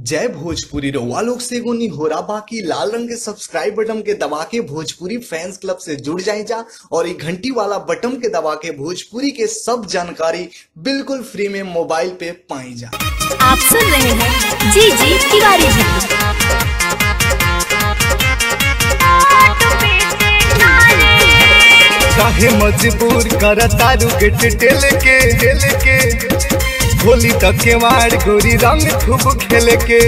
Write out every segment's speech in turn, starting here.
जय भोजपुरी। रउआ लोग से एगो निहोरा बाकी लाल रंग के सब्सक्राइब बटन के दबा के भोजपुरी फैंस क्लब से जुड़ जाए जा और ये घंटी वाला बटन के दबा के भोजपुरी के सब जानकारी बिल्कुल फ्री में मोबाइल पे पाई जा। आप सुन रहे हैं जी तिवारी जी। काहे मजबूर करता रुगट टेल के होली तक के वाड़ गोरी रंग खूब खेल के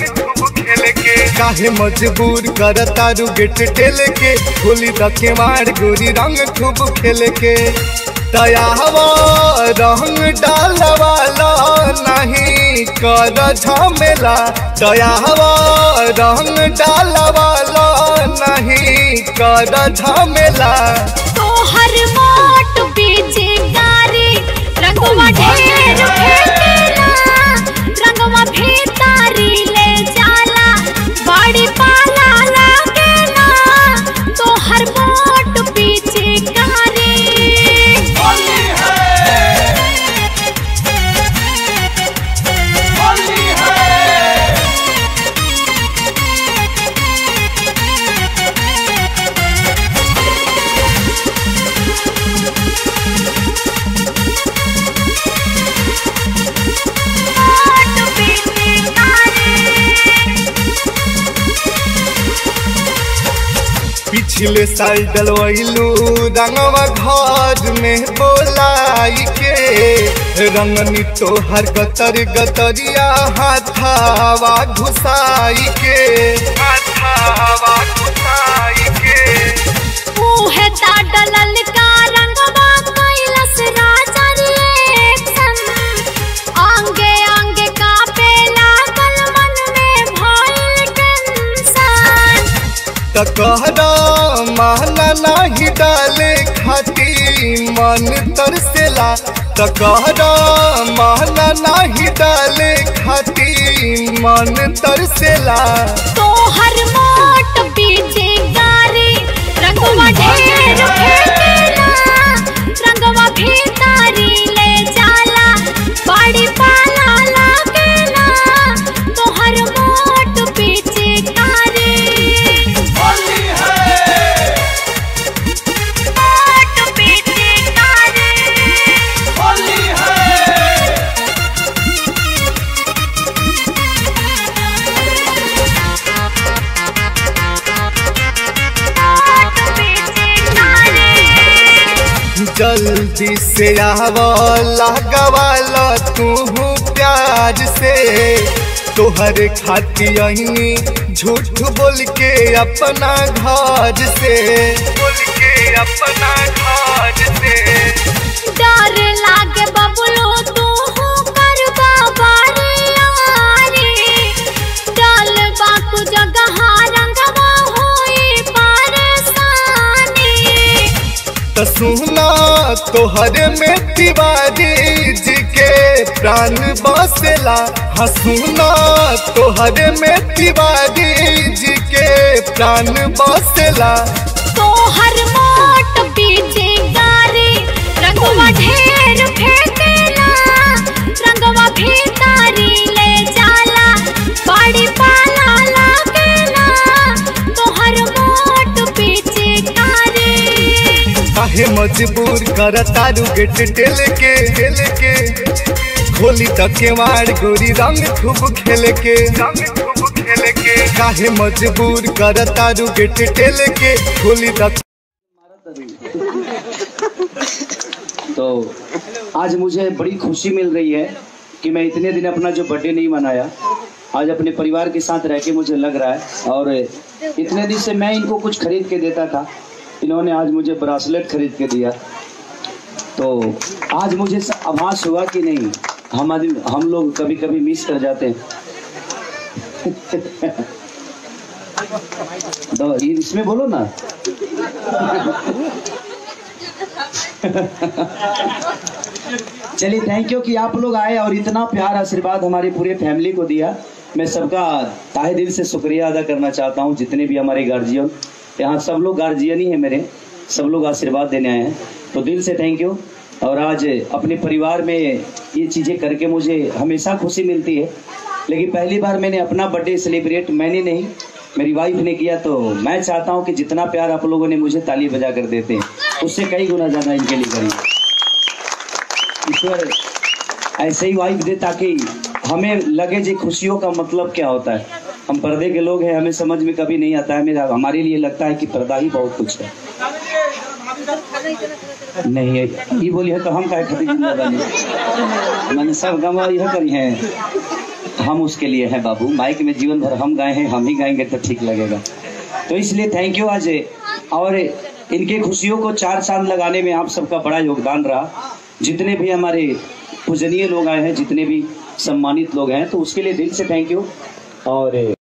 काहे मजबूर करता रुगट टेल के होली तक के वाड़ गोरी रंग खूब खेल के दयावा रंग डालवाला नहीं कर झमेला दयावा रंग डालवाला नहीं कर झमेला तोहर मोट पीछे गारी रंगवा ढेर फेंकेला रंगवा भीतारी ले जाला बड़ी पाला लागेला तोहर मोट पीछे गारी होली है होली है पिछले साल डलवैलू रंगवा घर में बोलाई के रंगनी तोहर गतर गतरिया हाथावा घुसाई के मुहे डाडलल का रंगवा कैलस राजा रिएक्शन आंगे आंगे कांपे लागल मन में भइल टेंशन तकहरा महना नहीं डाले खाती मन तरसेला तकहरा महना नहीं डाले खाती मन तरसेला तोहर मोट पीछे गारी रंगवा ढेर फेंकेला रंगवा भीतारी ले जाला बड़ी पाला लागेला तोहर मोट पीछे गारी होली है मोट पीछे गारी होली है जल्दी से आवा लगवाला तू प्यार से तोहर खाती अहिनी झूठ बोल के अपना घर से डर लागे बबलू तू करबा बारियारी डाल बाकू जगह रंगवा होई परेशानी तो सुना तोहर में तिवारी जी के प्राण बसेला हाँ सुना तोहर में तिवारी जी के प्राण बसेला तोहर मोट पीछे गारी रंगवा ढेर फेंकेला रंगवा भीतारी ले जाला बड़ी पाला लागेला तोहर मोट पीछे गारी काहे मजबूर करता रुगट टेल के होली तक के वाड़ गोरी रंग खूब खेल के काहे मजबूर करता रुगट टेल के होली तक। तो आज मुझे बड़ी खुशी मिल रही है कि मैं इतने दिन अपना जो बर्थडे नहीं मनाया आज अपने परिवार के साथ रह के मुझे लग रहा है और इतने दिन से मैं इनको कुछ खरीद के देता था इन्होंने आज मुझे ब्रासलेट खरीद के दिया तो आज मुझे आभास हुआ कि नहीं हम लोग कभी कभी मिस कर जाते हैं तो इसमें बोलो ना चलिए थैंक यू कि आप लोग आए और इतना प्यार आशीर्वाद हमारी पूरे फैमिली को दिया। मैं सबका ताहे दिल से शुक्रिया अदा करना चाहता हूँ जितने भी हमारे गार्जियन यहाँ सब लोग गार्जियन ही है मेरे सब लोग आशीर्वाद देने आए हैं तो दिल से थैंक यू। और आज अपने परिवार में ये चीज़ें करके मुझे हमेशा खुशी मिलती है। लेकिन पहली बार मैंने अपना बर्थडे सेलिब्रेट मैंने नहीं, मेरी वाइफ ने किया, तो मैं चाहता हूँ कि जितना प्यार आप लोगों ने मुझे ताली बजा कर देते हैं उससे कई गुना ज़्यादा इनके लिए करिए। ईश्वर ऐसे ही वाइफ दे ताकि हमें लगे जी खुशियों का मतलब क्या होता है। हम पर्दे के लोग हैं, हमें समझ में कभी नहीं आता है। हमारे लिए लगता है कि पर्दा ही बहुत कुछ है। नहीं है ये बोलिए तो हम क्या मैंने सब गवा यह करी है, हम उसके लिए हैं बाबू। माइक में जीवन भर हम गाए हैं, हम ही गाएंगे तो ठीक लगेगा। तो इसलिए थैंक यू आज। और इनके खुशियों को 4 चांद लगाने में आप सबका बड़ा योगदान रहा। जितने भी हमारे पूजनीय लोग आए हैं, जितने भी सम्मानित लोग हैं, तो उसके लिए दिल से थैंक यू। और